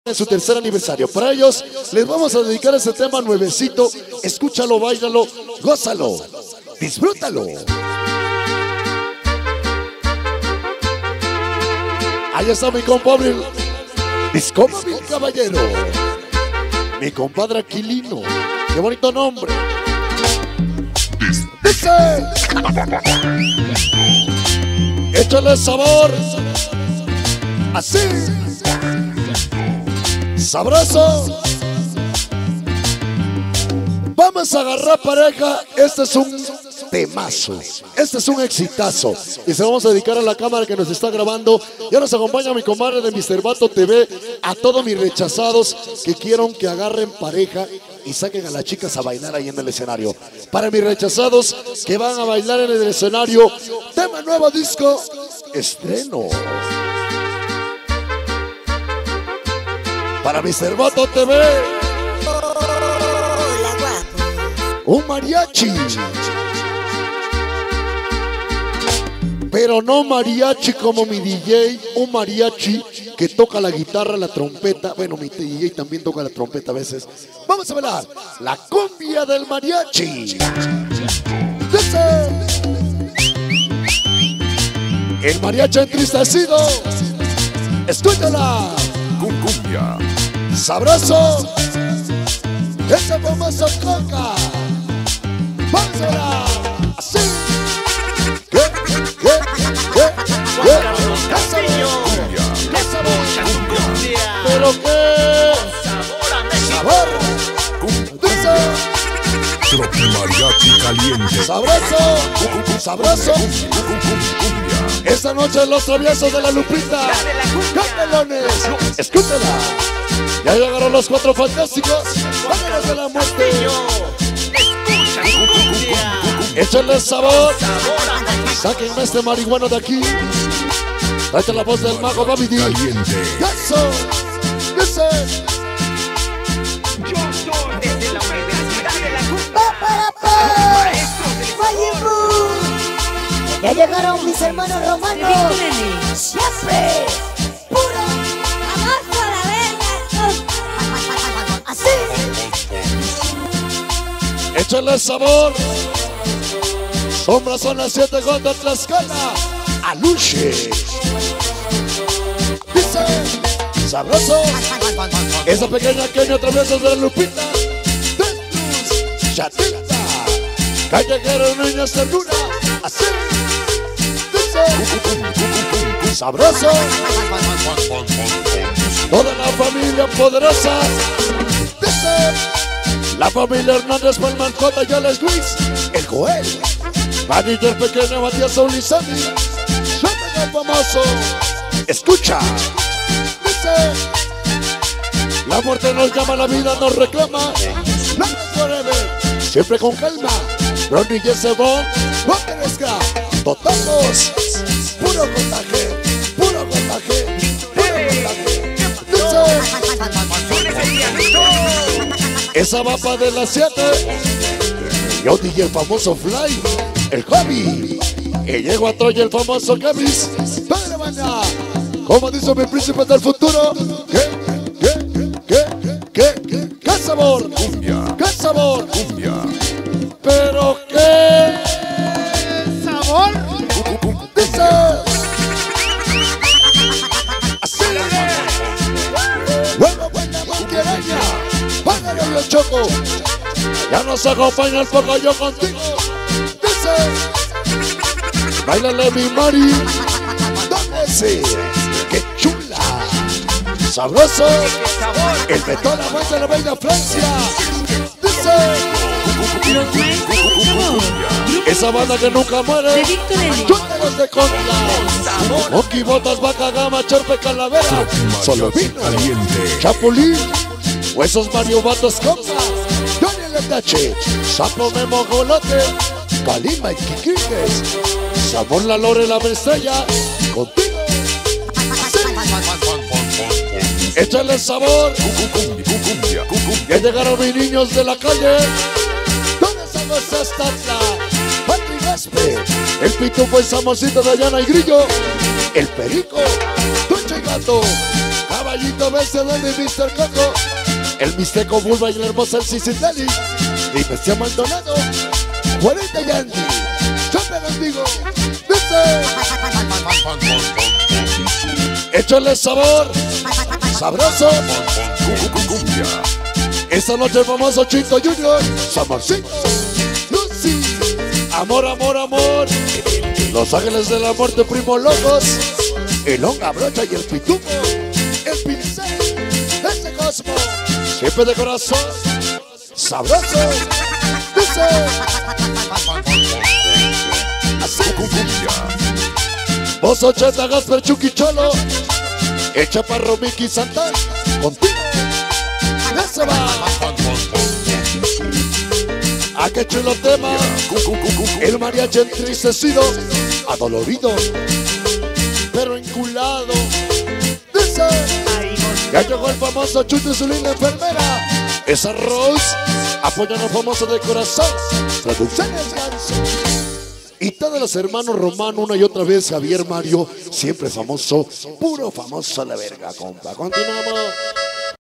en su tercer aniversario. Para ellos les vamos a dedicar este tema nuevecito. Escúchalo, báilalo, gózalo, disfrútalo. Ahí está mi compadre, Discómbil Caballero, mi compadre Aquilino. Qué bonito nombre. Dice: échale sabor, así, sabroso. Vamos a agarrar pareja. Este es un temazo, este es un exitazo y se lo vamos a dedicar a la cámara que nos está grabando. Ya nos acompaña mi comadre de Mr. Vato TV. A todos mis rechazados que quieran que agarren pareja y saquen a las chicas a bailar ahí en el escenario. Para mis rechazados que van a bailar en el escenario, tema nuevo, disco estreno. Para Mr. Vato TV, un mariachi, pero no mariachi como mi DJ, un mariachi que toca la guitarra, la trompeta. Bueno, mi DJ también toca la trompeta a veces. Vamos a bailar la cumbia del mariachi. Dice: el mariachi entristecido, escúchala. Cumbia Sabroso, esa famosa coca. Vamos a bailar así. Pero qué sabor. Dice: Mariachi caliente. sabroso, sabroso. Esta noche los traviesos de la Lupita, ¡Candelones! Escúchala. Ya llegaron los cuatro fantásticos, ¡Ángeles de la muerte! Échale sabor. Sáquenme este marihuano de aquí. Tráete la voz del mago Baby D. Caliente. ¡Eso! ¡Dice! Yo soy desde la Universidad de la Maestros del sabor. Ya llegaron mis hermanos romanos. Siempre puro amor por la verga. Así. Échale sabor. Sombras son las 7 gotas, Tlaxcala. Aluche. Dice: sabroso. Esa pequeña Kenia traviesos de la Lupita. Desluz, chatita. Callejero, niños, ternura. Así. Dice: sabroso. Toda la familia poderosa. Dice: la familia Hernández, Palman, Cota, Yales, Luis, el Joel, Manillo, el pequeño Matías Olizani, súper famoso. Escucha. Dice: la muerte nos llama, la vida nos reclama. Love forever, siempre con calma. Ronnie y ese bon, no perezca. Totalos, puro contagio, puro contagio, puro contagio. Dice: esa mapa de las 7. Yo dije el famoso Fly, el Javi. Y llego a Troya el famoso Gavis. Padre banda, como dice mi príncipe del futuro. ¿Qué sabor? Cumbia. ¿Qué sabor? Cumbia. Pero qué sabor. Dice: así. Bueno, buena mantiaraña. Págalo yo choco. Ya nos acompaña el poco yo contigo. Dice: báilale mi Mari. ¿Dónde sí? ¡Qué chula! Sabroso. El betón la vuelta de la bella Francia. Dice: esa banda que nunca muere. Chútelos de contra. Monkey, Botas, Vaca, Gama, Chorpe, Calavera. Solo vino. Caliente. Chapulín. Huesos, Mario, Vatos, Compa. Johnny el Tache. Sapo, Memo, Golote. Calima y Quiquiques. Sabor, la Lore, la Estrella. Contigo. Échale sabor. Cumbia. Ya llegaron mis niños de la calle. ¿Dónde estamos hasta la Patrick Gaspe? El Pitufo, el Samosito de Ayana y Grillo. El Perico, Duche y Gato. Caballito vencedor de Mr. Coco, el Mixteco Bulba y la hermosa el Cicinelli, y Messi Maldonado, 40 y Andy. Siempre contigo, dice. Échale sabor, sabroso. Cumbia. Esta noche el famoso Chinto Junior, Samarcito, Lucy, amor, amor, amor. Los Ángeles de la Muerte, Primo Locos, el Honga Brocha y el Pitufo, el Pincel, ese Cosmo, siempre de corazón, sabroso, dice. Así. Cumbia. Vos 80, Gasper, Chucky, Cholo, el Chaparro, Mickey, Santana, contigo, ya se va. A qué chulo tema, el mariachi entristecido, adolorido, pero enculado. Dice, ya llegó el famoso Chucho y su linda enfermera. Esa Rose, apoyan al famoso de corazón, Producciones Ganso. Y todos los hermanos Romano, una y otra vez, Javier Mario, siempre famoso, puro famoso a la verga, compa. Continuamos.